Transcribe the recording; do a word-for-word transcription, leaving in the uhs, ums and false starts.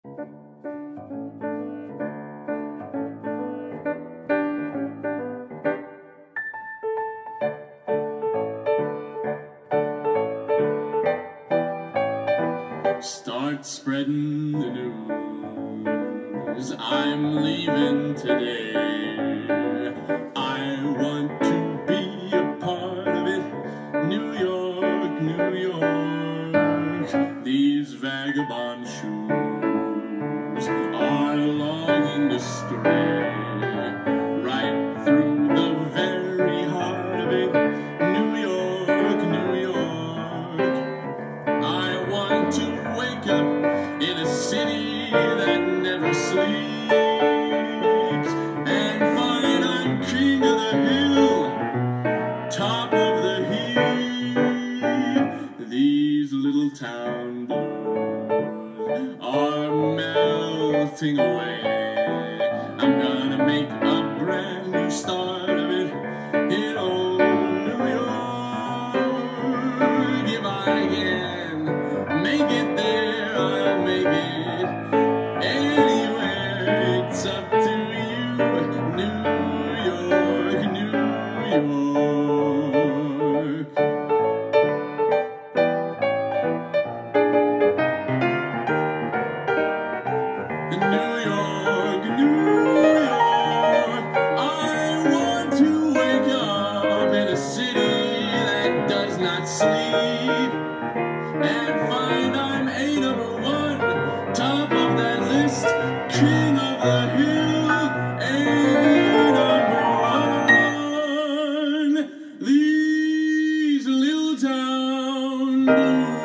Start spreading the news, I'm leaving today. I want to be a part of it, New York, New York. These vagabond shoes are longing to stray right through the very heart of it, New York, New York. I want to wake up in a city that never sleeps and find I'm king of the hill, top of the heap. These little town blues are melting away. I'm gonna make a brand new start of it in old New York. If I can make it there, I'll make it anywhere. It's up to you, New York, New York. New York, New York. I want to wake up in a city that does not sleep and find I'm a number one, top of that list, king of the hill, a number one. These little town blues.